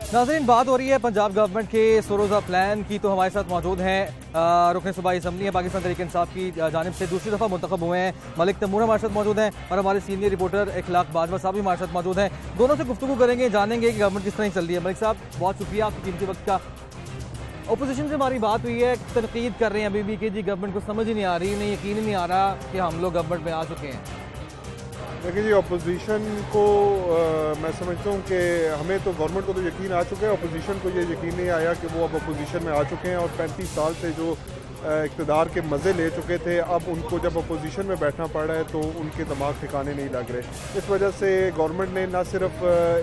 नाज़रीन, बात हो रही है पंजाब गवर्नमेंट के 100 रोज़ा प्लान की। तो हमारे साथ मौजूद हैं रुकन सूबाई असम्बली है पाकिस्तान तहरीक इंसाफ की जानिब से दूसरी दफ़ा मुंतखब हुए हैं मलिक तैमूर हमारे साथ मौजूद हैं और हमारे सीनियर रिपोर्टर इखलाक बाजवा साहब भी हमारे साथ मौजूद हैं। दोनों से गुफ्तगू करेंगे, जानेंगे कि गवर्नमेंट किस तरह चल रही है। मलिक साहब, बहुत शुक्रिया आपके कीमती वक्त का। अपोजिशन से हमारी बात हुई है, तनकीद कर रहे हैं अभी भी कि जी गवर्नमेंट को समझ ही नहीं आ रही, इन्हें यकीन ही नहीं आ रहा कि हम लोग गवर्नमेंट में आ चुके हैं। देखिए जी, अपोजिशन को मैं समझता हूँ कि हमें तो गवर्नमेंट को तो यकीन आ चुका है, अपोजिशन को ये यकीन नहीं आया कि वो अब अपोजिशन में आ चुके हैं और 35 साल से जो इक़्तिदार के मज़े ले चुके थे, अब उनको जब अपोजिशन में बैठना पड़ रहा है तो उनके दिमाग ठिकाने नहीं लग रहे। इस वजह से गवर्नमेंट ने ना सिर्फ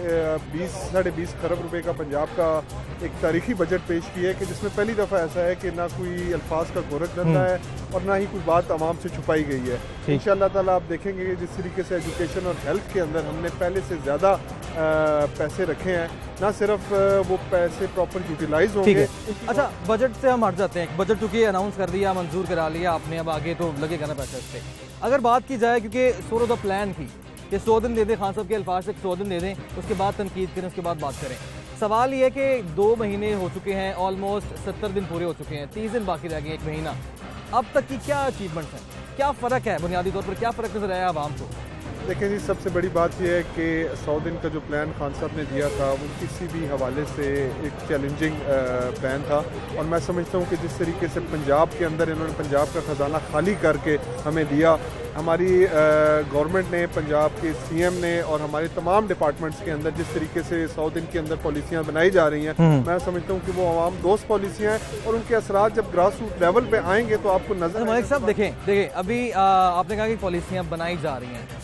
20-20.5 खरब रुपए का पंजाब का एक तारीखी बजट पेश किया है कि जिसमें पहली दफ़ा ऐसा है कि ना कोई अल्फाज का गोरख धंधा है और ना ही कोई बात आवाम से छुपाई गई है। इंशाअल्लाह ताला आप देखेंगे कि जिस तरीके से एजुकेशन और हेल्थ के अंदर हमने पहले से ज़्यादा पैसे रखे हैं, ना सिर्फ वो पैसे प्रॉपर यूटिलाइज होंगे। अच्छा, बजट से हम हट जाते हैं। बजट चूँकि अनाउंस कर दिया, मंजूर करा लिया आपने, अब आगे तो लगेगा ना पैसा इस पर। अगर बात की जाए क्योंकि 100 रोज़ा प्लान की कि 100 दिन दे दें, खान साहब के अल्फाज से 100 दिन दे दें, उसके बाद तनकीद करें, उसके बाद बात करें। सवाल ये है कि 2 महीने हो चुके हैं, ऑलमोस्ट 70 दिन पूरे हो चुके हैं, 30 दिन बाकी रह गए, 1 महीना। अब तक की क्या अचीवमेंट्स हैं, क्या फ़र्क है, बुनियादी तौर पर क्या फ़र्क नजर आया आवाम को? देखिए जी, सबसे बड़ी बात यह है कि 100 दिन का जो प्लान खान साहब ने दिया था वो किसी भी हवाले से एक चैलेंजिंग प्लान था और मैं समझता हूँ कि जिस तरीके से पंजाब के अंदर इन्होंने पंजाब का ख़जाना खाली करके हमें दिया, हमारी गवर्नमेंट ने, पंजाब के सीएम ने और हमारे तमाम डिपार्टमेंट्स के अंदर जिस तरीके से 100 दिन के अंदर पॉलिसियाँ बनाई जा रही हैं, मैं समझता हूँ कि वो आवाम दोस्त पॉलिसियाँ हैं और उनके असरात जब ग्रास रूट लेवल पे आएंगे तो आपको नजर। मलिक साहब देखें अभी आपने कहा कि पॉलिसियाँ बनाई जा रही हैं,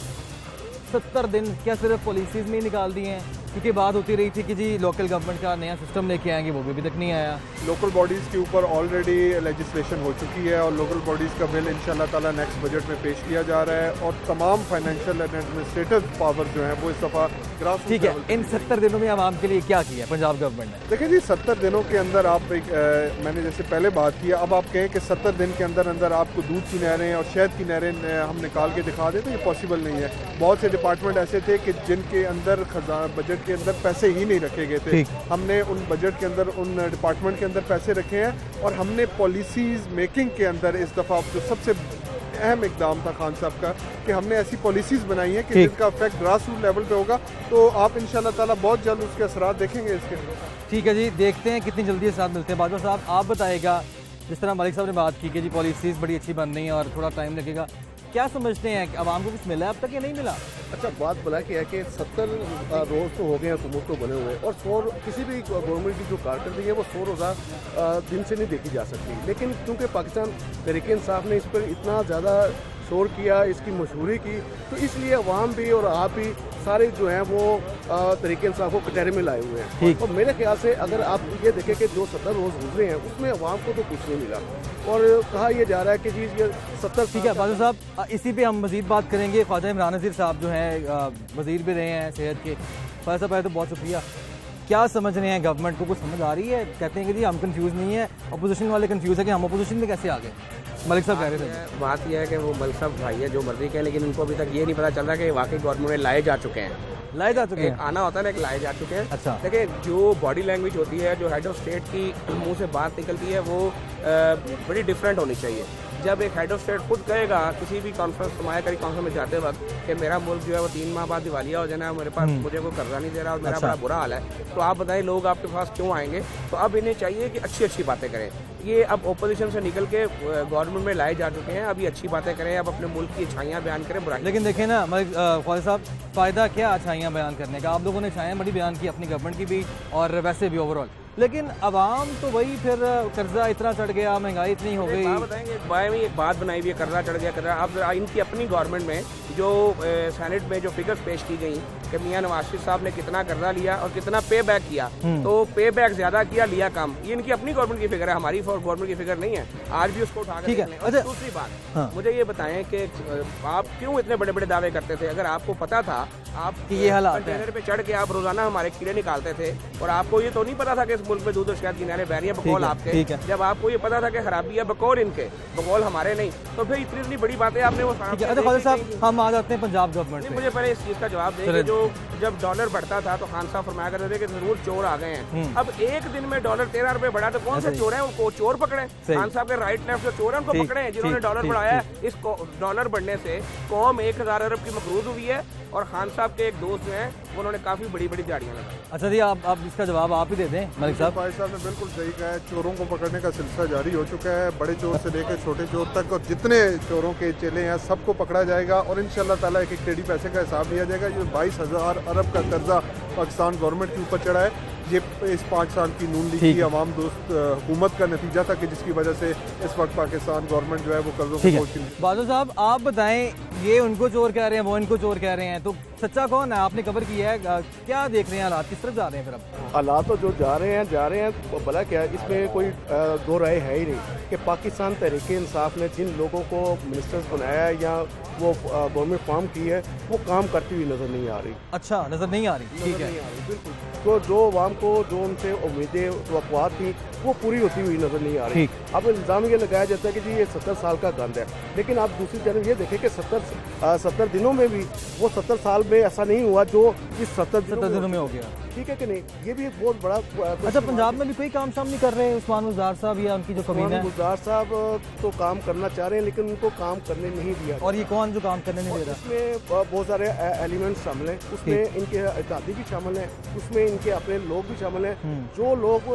70 दिन क्या सिर्फ पॉलिसीज़ में ही निकाल दी हैं? क्योंकि बात होती रही थी कि जी लोकल गवर्नमेंट का नया सिस्टम लेके आएंगे, वो भी अभी तक नहीं आया। लोकल बॉडीज़ के ऊपर ऑलरेडी लेजिस्लेशन हो चुकी है और लोकल बॉडीज़ का बिल इंशाल्लाह ताला नेक्स्ट बजट में पेश किया जा रहा है और तमाम फाइनेंशियल एंड एडमिनिस्ट्रेटिव पावर जो है वो इस दफ़ा ग्रास। ठीक है, इन 70 दिनों में आवाम के लिए क्या किया पंजाब गवर्नमेंट ने? देखिए जी, 70 दिनों के अंदर आप मैंने जैसे पहले बात की, अब आप कहें कि 70 दिन के अंदर अंदर आपको दूध की नहरें और शहद की नहरें हम निकाल के दिखा दें तो ये पॉसिबल नहीं है। बहुत से डिपार्टमेंट ऐसे थे कि जिनके अंदर बजट के अंदर पैसे ही नहीं रखे गए थे। हमने उन बजट के अंदर उन डिपार्टमेंट के अंदर पैसे रखे हैं और हमने पॉलिसीज़ मेकिंग के अंदर इस दफ़ा जो सबसे अहम इकदाम था खान साहब का कि हमने ऐसी पॉलिसीज़ बनाई हैं कि जिनका इफेक्ट ग्रास रूट लेवल पे होगा, तो आप इंशाल्लाह ताला बहुत जल्द उसके असरात देखेंगे इसके। ठीक है जी, देखते हैं कितनी जल्दी असरात मिलते हैं। बाजवा साहब, आप बताएगा, जिस तरह मलिक साहब ने बात की कि जी पॉलिसीज़ बड़ी अच्छी बन रही हैं और थोड़ा टाइम लगेगा, क्या समझते हैं कि आवाम को कुछ मिला है अब तक या नहीं मिला? अच्छा, बात भला की है कि 70 रोज़ तो हो गए हैं हुकूमत को बने हुए और 100 किसी भी गवर्नमेंट की जो कारकर्दगी है वो 100 रोज़ा दिन से नहीं देखी जा सकती। लेकिन क्योंकि पाकिस्तान तहरीक इंसाफ ने इस पर इतना ज़्यादा शोर किया, इसकी मशहूरी की, तो इसलिए अवाम भी और आप भी सारे जो हैं वो तहरीक इंसाफ को कटहरे में लाए हुए हैं। और मेरे ख्याल से अगर आप ये देखें कि जो 70 रोज़ गुजरे हैं उसमें अवाम को तो कुछ नहीं मिला और कहा यह जा रहा है कि जी ये 70। ठीक है बाजवा साहब, इसी पे हम मज़ीद बात करेंगे। ख्वाजा इमरान नज़ीर साहब जो हैं वज़ीर भी रहे हैं सेहत के। ख्वाजा साहब तो बहुत शुक्रिया। क्या समझ रहे हैं, गवर्नमेंट को कुछ समझ आ रही है? कहते हैं कि जी हम कंफ्यूज नहीं है, अपोजिशन वाले कंफ्यूज है कि हम अपोजिशन में कैसे आ गए। मलिक साहब कह रहे थे, बात यह है कि वो मलिक साहब भाई है जो मर्जी कहें, लेकिन उनको अभी तक ये नहीं पता चल रहा कि वाकई गवर्नमेंट में लाए जा चुके हैं। आना होता है ना, एक लाए जा चुके हैं। अच्छा, देखिए जो बॉडी लैंग्वेज होती है, जो हेड ऑफ स्टेट की मुंह से बात निकलती है वो बड़ी डिफरेंट होनी चाहिए। जब एक हेड ऑफ स्टेट खुद कहेगा किसी भी कॉन्फ्रेंस समायाकारी कॉन्फ्रेंस में जाते वक्त कि मेरा मुल्क जो है वो 3 माह बाद दिवालिया हो जाना, मेरे पास मुझे कोई कर्जा नहीं दे रहा और मेरा बड़ा बुरा हाल है, तो आप बताएं लोग आपके पास क्यों आएंगे? तो अब इन्हें चाहिए कि अच्छी अच्छी बातें करें। ये अब ओपोजिशन से निकल के गवर्नमेंट में लाए जा चुके हैं, अभी अच्छी बातें करें, अब अपने मुल्क की अच्छाइयाँ बयान करें, बुराई। लेकिन देखें ना मलिक ख्वाजा साहब, फ़ायदा क्या अच्छाइयाँ बयान करने का? आप लोगों ने अच्छाइयाँ बड़ी बयान की अपनी गवर्नमेंट की भी और वैसे भी ओवरऑल, लेकिन अवाम तो वही फिर कर्जा इतना चढ़ गया, महंगाई इतनी हो गई। बताएंगे एक बात बनाई हुई है, कर्जा चढ़ गया कर्जा। अब इनकी अपनी गवर्नमेंट में जो सेनेट में जो फिगर्स पेश की गई कि मियां नवाज शरीफ साहब ने कितना कर्जा लिया और कितना पे बैक किया, तो पे बैक ज्यादा किया, लिया कम, ये इनकी अपनी गवर्नमेंट की फिगर है, हमारी गवर्नमेंट की फिगर नहीं है। आज भी उसको उठा कर। अच्छा, दूसरी बात मुझे ये बताएं कि आप क्यों इतने बड़े बड़े दावे करते थे? अगर आपको पता था आप कि ये हालात हैं। कंटेनर पे चढ़ के आप रोजाना हमारे कीड़े निकालते थे और आपको ये तो नहीं पता था कि इस मुल्क में दूध और शहद की नहरें बह रही हैं बकौल आपके। जब आपको ये पता था कि खराबी है बकौल इनके, बकौल हमारे नहीं, तो फिर इतनी बड़ी बातें आपने वो अच्छा ख्वाजा साहब, हम आ जाते हैं पंजाब गवर्नमेंट पे। मुझे पहले इस चीज का जवाब दें कि जो जब डॉलर बढ़ता था तो खान साहब फरमाया करते थे कि जरूर चोर आ गए हैं। अब एक दिन में डॉलर 13 रुपए बढ़ा तो कौन से चोर है? उनको चोर पकड़े। खान साहब के राइट लेफ्ट जो चोर है उनको पकड़े हैं जिन्होंने डॉलर बढ़ाया। इस डॉलर बढ़ने से कौम 1000 अरब की मकरूज हुई है और खान साहब के एक दोस्त हैं उन्होंने काफी बड़ी बड़ी गाड़ियां लगाई। अच्छा जी, आप इसका जवाब आप ही दे दें मलिक साहब। भाई साहब ने बिल्कुल सही कहा है, चोरों को पकड़ने का सिलसिला जारी हो चुका है, बड़े चोर से लेकर छोटे चोर तक, और जितने चोरों के चेले हैं सबको पकड़ा जाएगा और इंशाल्लाह ताला एक टेढ़ी पैसे का हिसाब दिया जाएगा। ये 22,000 अरब का कर्जा पाकिस्तान गवर्नमेंट के ऊपर चढ़ा है, ये इस 5 साल की नून लीग की अवाम दोस्त हुकूमत का नतीजा था कि जिसकी वजह से इस वक्त पाकिस्तान गवर्नमेंट जो है वो कर्जों को पहुंच गई। बाजू साहब आप बताएं, ये उनको चोर कह रहे हैं, वो इनको चोर कह रहे हैं, तो सच्चा कौन है? आपने कवर किया है, क्या देख रहे हैं हालात, किस तरफ जा रहे हैं फिर अब? हालात तो जो जा रहे हैं भला क्या है, इसमें कोई दो राय है ही नहीं कि पाकिस्तान तहरीक इंसाफ ने जिन लोगों को मिनिस्टर्स बनाया है या वो गवर्नमेंट फॉर्म की है वो काम करती हुई नजर नहीं आ रही। अच्छा, नजर नहीं आ रही, ठीक है, बिल्कुल। तो जो अवाम को जो उनसे उम्मीदें तवक्कुआत थी वो पूरी होती हुई नजर नहीं आ रही। अब इल्ज़ाम ये लगाया जाता है कि जी ये 70 साल का गंद है, लेकिन आप दूसरी तरफ ये देखें कि 70 दिनों में भी वो 70 साल में ऐसा नहीं हुआ जो इस 70 दिनों में हो गया। ठीक है कि नहीं, ये भी एक बहुत बड़ा। अच्छा, पंजाब में भी कोई काम शाम नहीं कर रहे हैं उस्मान गुलजार साहब या उनकी जो कमीना है? गुलजार साहब तो काम करना चाह रहे हैं लेकिन उनको काम करने नहीं दिया। और ये कौन जो काम करने नहीं दे रहा? इसमें बहुत सारे एलिमेंट्स शामिल हैं, उसमें इनके इत्यादि भी शामिल हैं, उसमें इनके अपने लोग भी शामिल हैं। जो लोग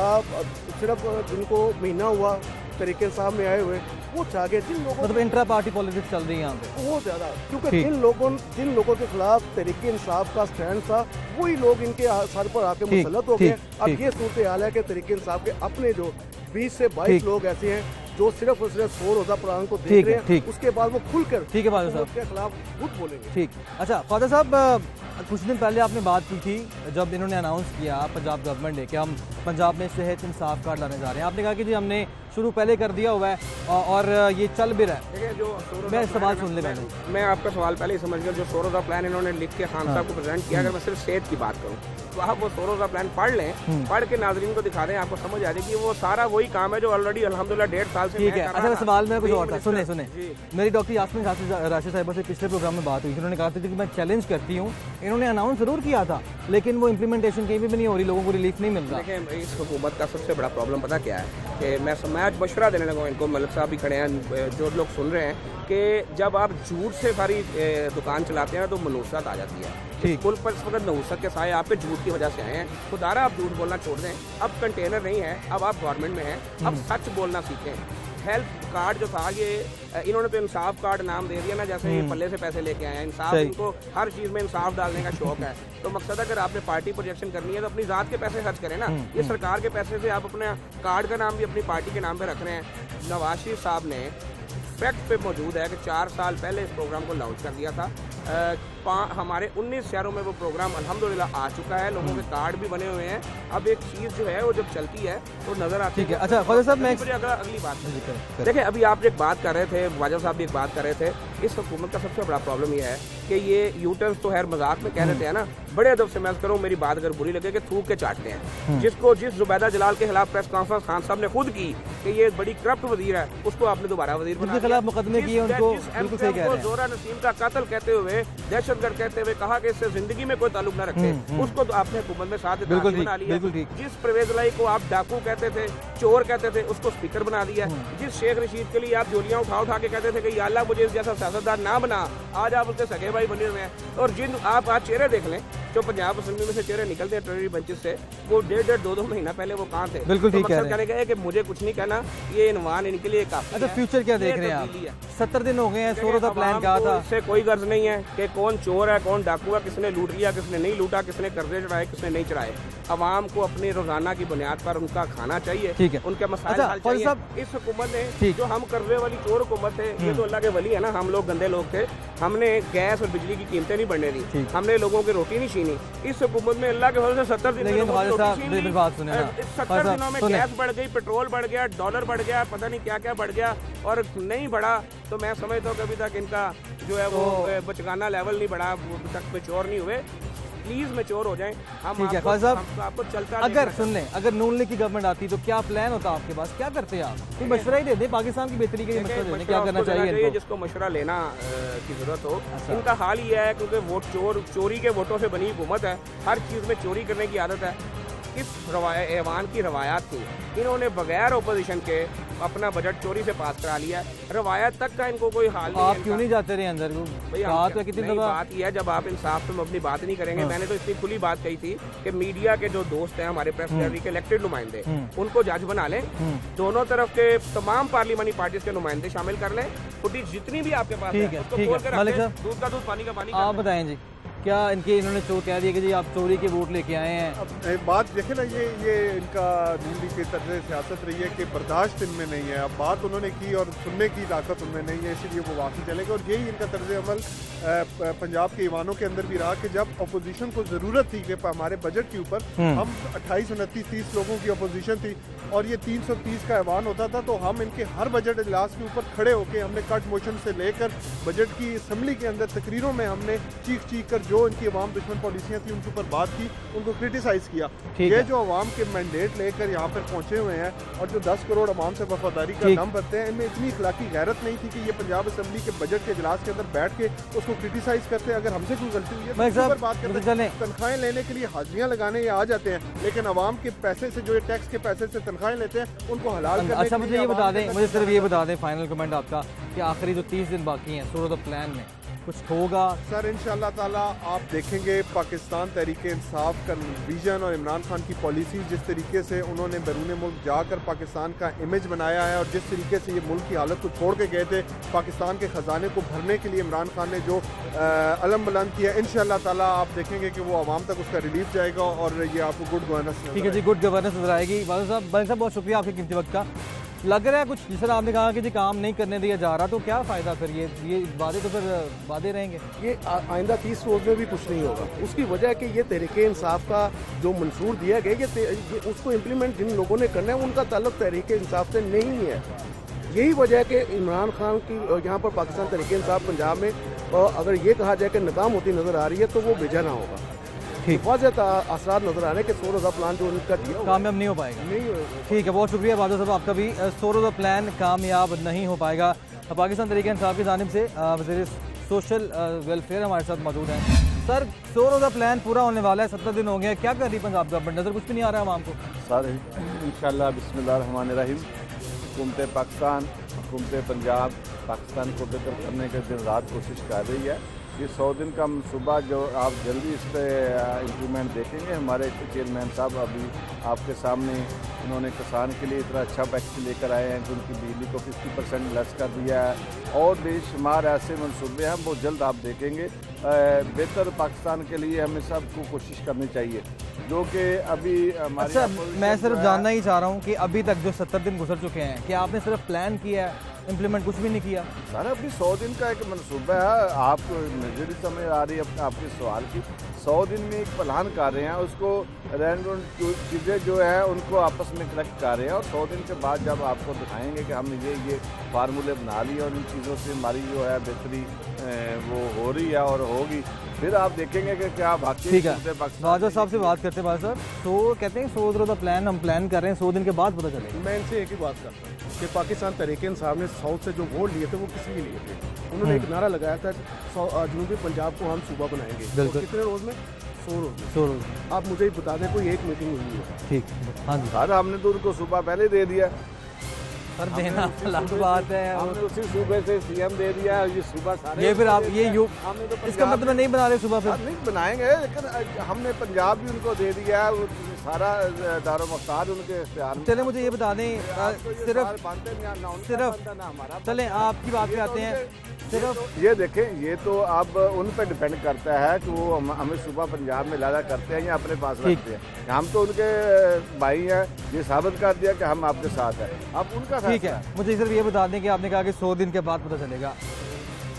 सिर्फ जिनको महीना हुआ तरीके साहब में आए हुए वो चाह गए, जिन लोगों मतलब इंट्रा पार्टी पॉलिटिक्स चल रही है यहाँ पे बहुत ज्यादा, क्योंकि जिन लोगों के खिलाफ तरीके इंसाफ का स्टैंड था वही लोग इनके सर पर आके मुसल्लत हो गए। अब ये सूरत हाल है कि तरीके इंसाफ के अपने जो 20 से 22 लोग ऐसे हैं जो सिर्फ और सिर्फ 100 रोजा पुरान को देख रहे हैं, उसके बाद वो खुलकर ठीक है ख्वाजा साहब के खिलाफ खुद बोलेंगे। ठीक। अच्छा ख्वाजा साहब, कुछ दिन पहले आपने बात की थी जब इन्होंने अनाउंस किया पंजाब गवर्नमेंट ने कि हम पंजाब में सेहत इंसाफ कार्ड लाने जा रहे हैं, आपने कहा कि जी हमने शुरू पहले कर दिया हुआ है और ये चल भी रहा है। देखिए, जो मैं सवाल सुन ले मैंने, मैं आपका सवाल पहले ही समझ गया। जो 100 रोजा प्लान इन्होंने लिख के खान साहब को प्रेजेंट किया, अगर मैं सिर्फ सेहत की बात करूँ तो आप वो 100 रोजा प्लान पढ़ लें, पढ़ के नाजरीन को दिखा दें, आपको समझ आ जाएगी वो सारा वही काम है जो ऑलरेडी अल्हम्दुलिल्लाह 1.5 साल से। ठीक है। अच्छा, सवाल मेरा कुछ और था, सुने मेरी डॉक्टर यास्मीन राशिद साहिबा से पिछले प्रोग्राम में बात हुई, उन्होंने कहा था कि मैं चैलेंज करती हूँ, इन्होंने अनाउंस जरूर किया था लेकिन वो इम्प्लीमेंटेशन कहीं भी नहीं हो रही, लोगों को रिलीफ नहीं मिल रहा। देखिए, इस हुकूमत का सबसे बड़ा प्रॉब्लम पता क्या है कि मैं आज मशवरा देने लगा इनको, मलिक साहब भी खड़े हैं, जो लोग सुन रहे हैं, कि जब आप झूठ से सारी दुकान चलाते हैं तो मनूसत आ जाती है। पुल पर इस वक्त नहुसत के साए आपके झूठ की वजह से आए हैं। खुदारा आप झूठ बोलना छोड़ दें, अब कंटेनर नहीं है, अब आप गवर्नमेंट में हैं, अब सच बोलना सीखें। हेल्थ कार्ड जो था ये इन्होंने तो इंसाफ कार्ड नाम दे दिया ना, जैसे ये पल्ले से पैसे लेके आए हैं। इंसाफ, इनको हर चीज में इंसाफ डालने का शौक है। तो मकसद अगर आपने पार्टी प्रोजेक्शन करनी है तो अपनी जात के पैसे खर्च करें ना। ये सरकार के पैसे से आप अपने कार्ड का नाम भी अपनी पार्टी के नाम पे रख रहे हैं। नवाज शरीफ साहब ने फैक्ट पे मौजूद है कि 4 साल पहले इस प्रोग्राम को लॉन्च कर दिया था। हमारे 19 शहरों में वो प्रोग्राम अल्हम्दुलिल्लाह आ चुका है, लोगों के कार्ड भी बने हुए हैं। अब एक चीज़ जो है वो जब चलती है तो नजर आती है। ठीक है। अच्छा ख्वाजा साहब, मैं अगली बात देखिए, अभी आप एक बात कर रहे थे, वाजब साहब भी एक बात कर रहे थे, इस हुकूमत का सबसे बड़ा प्रॉब्लम ये है कि ये यूटर्स तो खैर मजाक में कह रहे थे ना, बड़े अदब से मैं करूँ, मेरी बात अगर बुरी लगे कि थूक के चाटते हैं। जिस जुबैदा जलाल के खिलाफ प्रेस कॉन्फ्रेंस खान साहब ने खुद की कि ये बड़ी करप्ट वजीर है, उसको आपने दोबारा वजीर बना दिया। मुकदमे किए उनको, बिल्कुल सही कह रहे हैं। जोरा नसीम का कत्ल कहते हुए, दहशतगर्द कहते हुए कहा कि इससे जिंदगी में कोई ताल्लुक न रखे, उसको तो आपने हुकूमत में साथ बना लिया। जिस परवेज लाई को आप डाकू कहते थे, चोर कहते थे, उसको स्पीकर बना दिया। जिस शेख रशीद के लिए आप जोलियां उठा के कहते थे कि या अल्लाह मुझे इस जैसा सियासतदान ना बना, आज आप उसके सगे भाई बने हुए हैं। और जिन आप आज चेहरे देख लें जो पंजाब असेंबली में से चेहरे निकलते हैं टेररी बेंचेस से, वो 1.5-2 महीना पहले वो कहाँ थे? बिल्कुल ठीक है। कहने का है कि मुझे कुछ नहीं कहना, ये इनवान इनके लिए काफी है। अच्छा, फ्यूचर क्या देख रहे हैं आप? 70 दिन हो गए हैं, 100 रोजा प्लान कहा था। इससे कोई गर्ज नहीं है कि कौन चोर है, कौन डाकू है, किसने लूट लिया, किसने नहीं लूटा, किसने कर्जे चढ़ाए, किसने नहीं चढ़ाए। अवाम को अपनी रोजाना की बुनियाद पर उनका खाना चाहिए, ठीक है, उनके मसाइल हल चाहिए। इस हुकूमत ने जो हम कर्जे वाली चोर हुकूमत है, ये तो अल्लाह के वली है ना, हम लोग गंदे लोग थे, हमने गैस और बिजली की कीमतें नहीं बढ़ने दी, हमने लोगों की रोटी नहीं छीनी ही नहीं। इस हुकूमत में अल्लाह के फजल से 70 दिन में लेकिन लोगों की खालिद साहब, रोटी छीन मेरी ली। बात सुने ना। 70 दिनों में सुने। गैस बढ़ गई, पेट्रोल बढ़ गया, डॉलर बढ़ गया, पता नहीं क्या क्या बढ़ गया, और नहीं बढ़ा तो मैं समझता हूँ कि अभी तक इनका जो है वो बचकाना लेवल नहीं बढ़ा, अभी तक मैच्योर नहीं हुए। प्लीज मैच्योर हो जाएं। हम ठीक है आपको- खालिद साहब, हम आपको चलता अगर देखना सुन लें, अगर नून लीग की गवर्नमेंट आती तो क्या प्लान होता आपके पास, क्या करते हैं आप? कोई मशवरा ही दे दे, पाकिस्तान की बेहतरी के लिए मशवरा दे दें, क्या करना चाहिए इनको? जिसको मशवरा लेना की जरूरत हो। इनका हाल ये है क्योंकि वोट चोरी के वोटों से बनी हुकूमत है, हर चीज़ में चोरी करने की आदत है। इस ऐवान की रवायात थी, इन्होंने बगैर ओपोजिशन के अपना बजट चोरी से पास करा लिया है। रवायत तक का इनको कोई हाल नहीं है। आप क्यों नहीं जाते रहे अंदर? भाई हम बात क्या- है कितनी नहीं, दफा बात यह है जब आप इंसाफ पे अपनी बात नहीं करेंगे। मैंने तो इतनी खुली बात कही थी कि मीडिया के जो दोस्त हैं हमारे प्रेस गैलरी के इलेक्टेड नुमाइंदे, उनको जज बना लें, दोनों तरफ के तमाम पार्लियामानी पार्टीज के नुमाइंदे शामिल कर लें, फुटेज जितनी भी आपके पास ठीक है, उसको ठीक खोल है। के रख मलिक दें, साहब, दूध का दूध पानी का पानी आप बताएं जी, क्या इनके इन्होंने कह दिया कि जी आप चोरी के वोट लेके आए हैं? अब एक बात देखें ना, ये इनका नून लीग की तरफ से सियासत रही है कि बर्दाश्त इनमें नहीं है। अब बात उन्होंने की और सुनने की ताकत उनमें नहीं है, इसलिए वो वाकई चलेगा। और यही इनका तर्ज अमल पंजाब के ईवानों के अंदर भी रहा कि जब अपोजिशन को ज़रूरत थी कि हमारे बजट के ऊपर हम 28, 29, 30 लोगों की अपोजिशन थी और ये 330 का ऐवान होता था, तो हम इनके हर बजट इजलास के ऊपर खड़े होकर हमने कट मोशन से लेकर बजट की असम्बली के अंदर तकरीरों में हमने चीख कर जो इनकी अवाम दुश्मन पॉलिसियाँ थी उनके ऊपर बात की, उनको क्रिटिसाइज किया। ये जो अवाम के मैंडेट लेकर यहाँ पर पहुंचे हुए हैं और जो 10 करोड़ अवाम से वफादारी का दम भरते हैं, इनमें इतनी इखलाकी गैरत नहीं थी कि ये पंजाब असम्बली के बजट के इजलास के अंदर बैठ के उसको क्रिटिसाइज करते हैं। अगर हमसे कोई गलती हुई है तो उसके ऊपर बात करते हैं। तनख्वाहें लेने के लिए हाजिरियाँ लगाने ये आ जाते हैं, लेकिन अवाम के पैसे से जो टैक्स के पैसे से तनख्वाहें लेते हैं उनको हलाल करने अच्छा, के मुझे लिए ये बता अवाम दें, के मुझे सिर्फ ये बता दें फाइनल कमेंट आपका कि आखिरी जो 30 दिन बाकी हैं सूरत प्लान में कुछ होगा? सर इंशाल्लाह ताला आप देखेंगे पाकिस्तान तहरीक इंसाफ का विजन और इमरान खान की पॉलिसी, जिस तरीके से उन्होंने बैरून मुल्क जाकर पाकिस्तान का इमेज बनाया है और जिस तरीके से ये मुल्क की हालत को छोड़ के गए थे पाकिस्तान के ख़जाने को भरने के लिए इमरान खान ने जो अलम बुलंद किया, इंशाल्लाह ताला आप देखेंगे कि वो आवाम तक उसका रिलीफ जाएगा और ये आपको गुड गवर्नेंस। ठीक है जी, गुड गवर्नेंस नजर आएगी। बादल साहब बहुत शुक्रिया आपके कीमती वक्त का। लग रहा है कुछ जिस तरह आपने कहा कि जी काम नहीं करने दिया जा रहा, तो क्या फ़ायदा फिर? ये वादे तो फिर वादे रहेंगे। ये आइंदा 30 रोज़ में भी कुछ नहीं होगा। उसकी वजह है कि ये तहरीक इंसाफ का जो मंशूर दिया गया ये उसको इम्प्लीमेंट जिन लोगों ने करना है उनका ताल्लुक तहरीक इंसाफ से नहीं है। यही वजह है कि इमरान खान की यहाँ पर पाकिस्तान तहरीक इंसाफ पंजाब में अगर ये कहा जाए कि नाकाम होती नज़र आ रही है तो वो बेजा ना होगा। ठीक, वाज़ेह असरार नज़र आ रहे हैं कि 100 रोज़ा प्लान जो उनका दिया कामयाब नहीं हो पाएगा। नहीं होगा। ठीक है, बहुत शुक्रिया बादल साहब आपका भी। 100 रोज़ा प्लान कामयाब नहीं हो पाएगा। पाकिस्तान तहरीक इंसाफ की जानिब से वज़ीर सोशल वेलफेयर हमारे साथ मौजूद हैं। सर, 100 रोज़ा प्लान पूरा होने वाला है, 70 दिन हो गए, क्या कर रही पंजाब गवर्नमेंट? नज़र कुछ भी नहीं आ रहा है आवाम को। सर इंशाल्लाह बिस्मिल्लाहिर्रहमानिर्रहीम हुकूमत पाकिस्तान, हुकूमत पंजाब पाकिस्तान को बेहतर करने के दिन रात कोशिश कर रही है। ये 100 दिन का मनसूबा जो आप जल्दी इस पर इम्प्रूवमेंट देखेंगे। हमारे चेयरमैन साहब अभी आपके सामने उन्होंने किसान के लिए इतना अच्छा पैकेज लेकर आए हैं कि उनकी बिजली को 50% लेस कर दिया है और बेशुमार ऐसे मनसूबे हैं वो जल्द आप देखेंगे। बेहतर पाकिस्तान के लिए हमें सबको कोशिश करनी चाहिए जो कि अभी हमारी। अच्छा, मैं सिर्फ जानना ही चाह रहा हूँ कि अभी तक जो 70 दिन गुजर चुके हैं, क्या आपने सिर्फ प्लान किया है, इम्प्लीमेंट कुछ भी नहीं किया? सर अभी 100 दिन का एक मनसूबा है, आपको नजर समझ आ रही है आपके सवाल की। 100 दिन में एक प्लान कर रहे हैं, उसको रैंडम चीज़ें जो है उनको आपस में कलेक्ट कर रहे हैं और 100 दिन के बाद जब आपको दिखाएंगे कि हमने ये फार्मूले बना लिए और इन चीज़ों से हमारी जो है बेहतरी वो हो रही है और होगी, फिर आप देखेंगे कि क्या बाकी। ठीक है, बादल साहब से बात करते हैं। बादल साहब, तो कहते हैं 100 रोज़ा प्लान हम प्लान कर रहे हैं, 100 दिन के बाद पता चलेगा। मैं इनसे एक ही बात करता हूँ कि पाकिस्तान तहरीक इंसाफ ने साउथ से जो वोट लिए थे वो किस लिए लिए थे? उन्होंने एक नारा लगाया था जनूबी पंजाब को हम सूबा बनाएंगे। बिल्कुल। तो कितने रोज़ में? 100 रोज़ में। 100 रोज़। आप मुझे बता दें कोई एक मीटिंग हुई है? ठीक, हाँ जी सर हमने तो उनको सुबह पहले दे दिया। सर, देना अलग बात है। हमने उसी सूबे से सीएम दे दिया, ये सुबह सारे ये फिर आप ये हमने तो इसका मतलब नहीं बना रहे सुबह फिर? नहीं बनाएंगे, लेकिन हमने पंजाब भी उनको दे दिया है, सारा दारो मुख्तार उनके इख्तियार में। चले, मुझे ये बता दें सिर्फ चले आपकी बात पे आते हैं। सिर्फ ये देखें, ये तो अब उन पर डिपेंड करता है कि वो हमें सुबह पंजाब में लादा करते हैं या अपने पास रखते हैं। हम तो उनके भाई हैं, ये साबित कर दिया कि हम आपके साथ हैं, अब उनका ठीक है। मुझे सिर्फ ये बता दें कि आपने कहा कि 100 दिन के बाद पता चलेगा,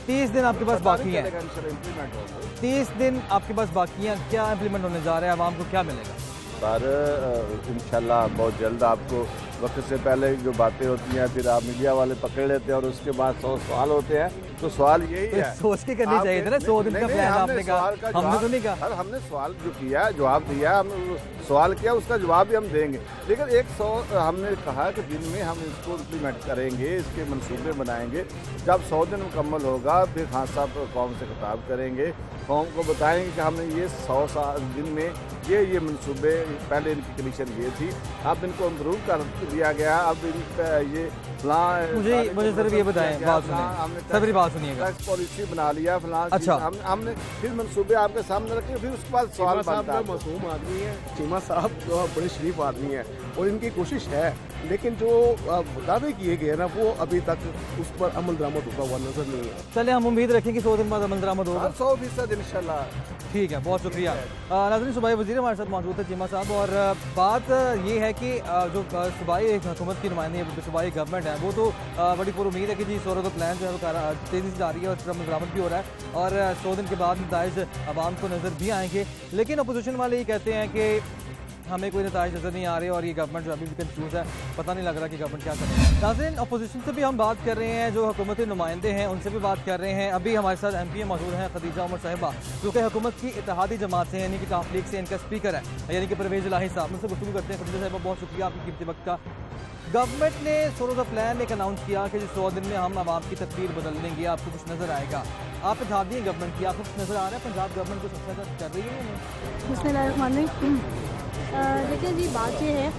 30 दिन आपके पास बाकी हैं, इम्प्लीमेंट होगा 30 दिन आपके पास बाकी हैं, क्या इम्प्लीमेंट होने जा रहा है, आवाम को क्या मिलेगा? सर इंशाल्लाह बहुत जल्द आपको वक्त से पहले जो बातें होती हैं फिर आप मीडिया वाले पकड़ लेते हैं और उसके बाद 100 सवाल होते हैं, तो सवाल यही तो है सोच के करनी चाहिए था ना, 100 दिन का प्लान आपने कहा, हमने तो नहीं कहा। सर हमने सवाल जो किया, जवाब दिया, हम सवाल किया, उसका जवाब भी हम देंगे, लेकिन 100 हमने कहा कि दिन में हम इसको इम्प्लीमेंट करेंगे, इसके मंसूबे बनाएंगे। जब 100 दिन मुकम्मल होगा फिर खान साहब कौम से खिताब करेंगे, कौम को बताएंगे कि हमने ये 100 दिन में ये मंसूबे, पहले इनकी कंडीशन ये थी, अब इनको इम्प्रूव कर दिया गया, अब ये मुझे सिर्फ ये बताएं, बात सुनिए, सर मेरी बात सुनिएगा, टैक्स पॉलिसी बना लिया फलां। अच्छा, हमने फिर मंसूबे आपके सामने रखे, फिर उसके बाद सवाल बनता है। मासूम आदमी है चीमा साहब, बड़े शरीफ आदमी है और इनकी कोशिश है, लेकिन जो दावे किए गए ना वो अभी तक उस पर अमल दरामद होता हुआ नजर नहीं है। चले हम उम्मीद रखें कि 100 दिन बाद अमल दरामद होगा। 100% इंशाल्लाह। ठीक है, बहुत शुक्रिया। नाज़रीन, सूबाई वज़ीर हमारे साथ मौजूद है चीमा साहब, और बात ये है कि जो सूबाई हुकूमत की नुमाइंदी सूबाई गवर्नमेंट है वो तो बड़ी पुरुमीद है कि जी 100 प्लान जो है वो तेज़ी से जारी है और अमल दरामद भी हो रहा है और 100 दिन के बाद नताइज आवाम को नज़र भी आएंगे, लेकिन अपोजिशन वाले ये कहते हैं कि हमें कोई नताइज नज़र नहीं आ रहे और ये गवर्नमेंट जो अभी भी कंफ्यूज है, पता नहीं लग रहा कि गवर्नमेंट क्या करेगी। नाज़रीन, अपोजिशन से भी हम बात कर रहे हैं, जो हुकूमती नुमाइंदे हैं उनसे भी बात कर रहे हैं। अभी हमारे साथ MP मौजूद हैं खदीजा उमर साहिबा, जो कि हुकूमत की इत्तेहादी जमात से यानी कि काफ लीग से इनका स्पीकर है, यानी कि परवेज़ इलाही साहब। उनसे गुफ्तगू करते हैं। खदीजा साहिबा, बहुत शुक्रिया आपकी कीमती वक्त का। गवर्नमेंट ने 100 प्लान एक अनाउंस किया कि 100 दिन में हम आवाम की तकदीर बदल देंगे, आपको कुछ नज़र आएगा, आप इत्तेहादी हैं गवर्नमेंट की, आपको कुछ नज़र आ रहा है पंजाब गवर्नमेंट को सबसे ज़्यादा कर रही है? बिस्मिल्लाहिर्रहमानिर्रहीम। देखिए जी, बात ये है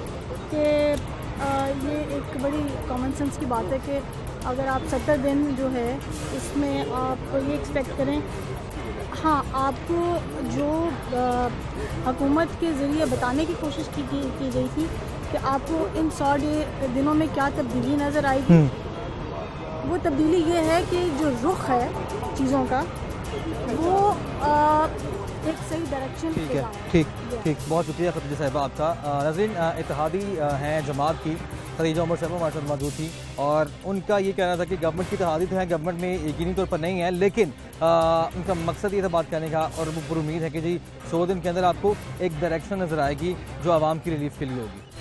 कि ये एक बड़ी कॉमन सेंस की बात है कि अगर आप 70 दिन जो है इसमें आप ये एक्सपेक्ट करें, हाँ आपको जो हुकूमत के ज़रिए बताने की कोशिश की गई थी कि आपको इन 100 दिनों में क्या तब्दीली नज़र आएगी, वो तब्दीली ये है कि जो रुख है चीज़ों का वो एक सही डायरेक्शन। ठीक है, ठीक, बहुत शुक्रिया खदीजा साहिबा आपका। नाज़रीन, इत्तेहादी हैं जमात की खदीजा उमर साहिबा हमारे साथ मौजूद थी और उनका ये कहना था कि गवर्नमेंट की इत्तेहादी तो है, गवर्नमेंट में यकीनी तौर पर नहीं है, लेकिन उनका मकसद ये था बात करने का और वो पुरुमीद है कि जी 100 दिन के अंदर आपको एक डायरेक्शन नज़र आएगी जो आवाम की रिलीफ के लिए होगी।